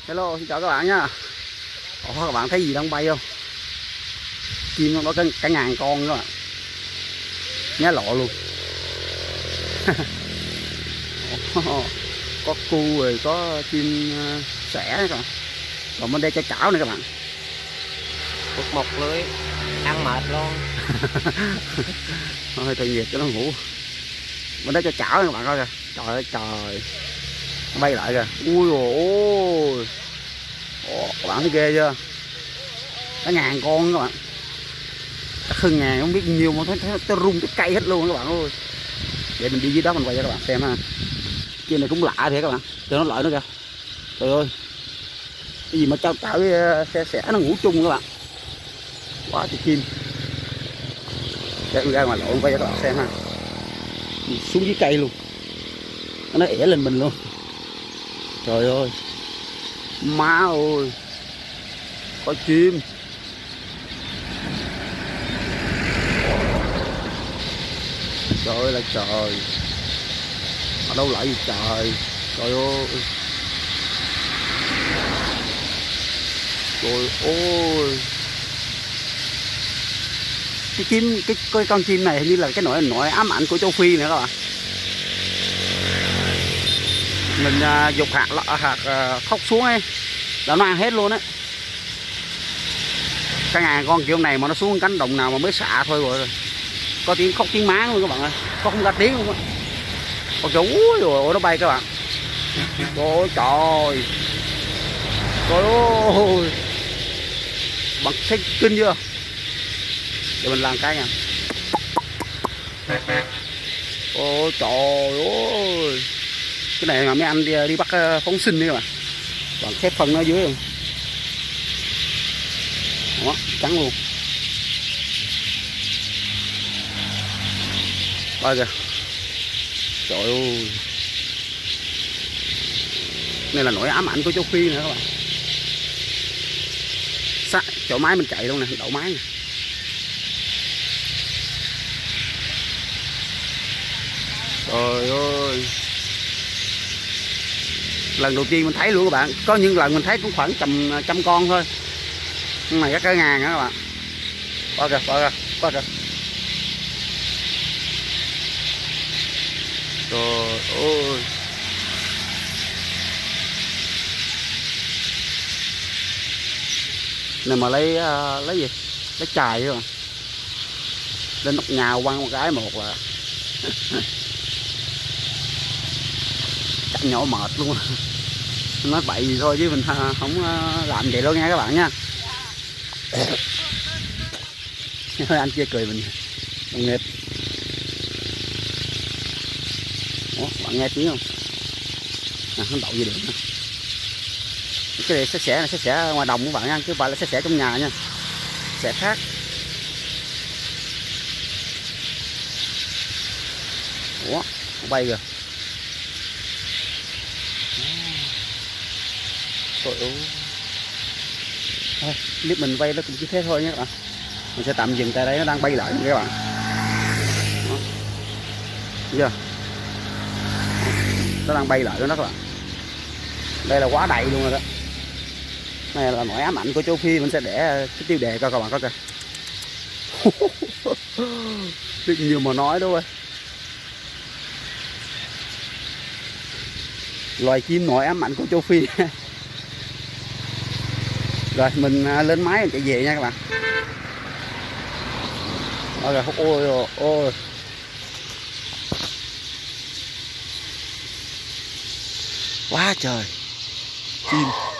Hello, xin chào các bạn nha. Các bạn thấy gì đang bay không? Chim nó có cả ngàn con đó, nhá lộ luôn. Có cu rồi có chim sẻ nữa các bạn. Còn bên đây cho chảo nữa các bạn. Cục một lưới ăn mệt luôn. Hơi tội nghiệp cho nó ngủ. Bên đây cho chảo nữa các bạn coi kìa. Trời ơi trời, nó bay lại kìa. Ui ôi, các bạn thấy ghê chưa? Cả ngàn con các bạn, cả hơn ngàn, không biết nhiều mà thấy nó rung cái cây hết luôn các bạn ơi. Để mình đi dưới đó mình quay cho các bạn xem ha. Chim này cũng lạ thiệt các bạn, cho nó lợi nó kìa. Trời ơi, cái gì mà trao tạo với xe nó ngủ chung các bạn, quá trời chim. Để mình ra ngoài lộ quay cho các bạn xem ha. Mình xuống dưới cây luôn, nó ỉa lên mình luôn. Trời ơi, má ơi, có chim. Trời ơi là trời, ở đâu lại gì trời. Trời ơi, trời ơi, cái chim, cái con chim này hình như là cái nỗi ám ảnh của châu Phi nữa các bạn. Mình dục hạt khóc xuống ấy là nó ăn hết luôn á. Cả ngàn con kiểu này mà nó xuống cánh đồng nào mà mới xạ thôi rồi có tiếng khóc tiếng máng luôn các bạn ơi, có không ra tiếng luôn á. Con trời ơi, nó bay các bạn. Trời trời, trời ơi, bạn thấy kinh chưa? Để mình làm cái nha. Ôi trời ơi, cái này mà mấy anh đi bắt phóng sinh đấy các bạn. Bạn khép phân nó dưới không? Đó, trắng luôn. Coi kìa. Trời ơi, này là nỗi ám ảnh của châu Phi nữa các bạn. Chỗ máy mình chạy luôn nè, đậu máy nè. Trời ơi, lần đầu tiên mình thấy luôn các bạn. Có những lần mình thấy cũng khoảng trăm con thôi, nhưng mà cả ngàn đó các bạn. Coi kìa, coi kìa, coi kìa. Trời ơi, này mà lấy gì, lấy chài chứ, lên nóc nhà quăng một cái một là chắc nhỏ mệt luôn. Nói bậy gì thôi chứ mình không làm vậy đâu nha các bạn nha. Thôi anh kia cười mình đồng nghiệp. Ủa, bạn nghe tiếng không? Nè, không đậu gì được nè. Cái này sẽ xẻ ngoài đồng các bạn nha, chứ không phải là sẽ trong nhà nha, sẽ khác. Ủa, nó bay kìa. Trời ơi. Thôi, clip mình bay nó cũng chỉ thế thôi nhé các bạn. Mình sẽ tạm dừng tại đây, nó đang bay lại các bạn. Đó. Thấy chưa? Nó đang bay lại đó các bạn. Đây là quá đầy luôn rồi đó. Này là nỗi ám ảnh của châu Phi, mình sẽ để cái tiêu đề cho các bạn coi kìa. Biết nhiều mà nói đâu ơi. Loài chim nỗi ám ảnh của châu Phi. Rồi mình lên máy mình chạy về nha các bạn. Ôi ôi ôi, quá trời chim.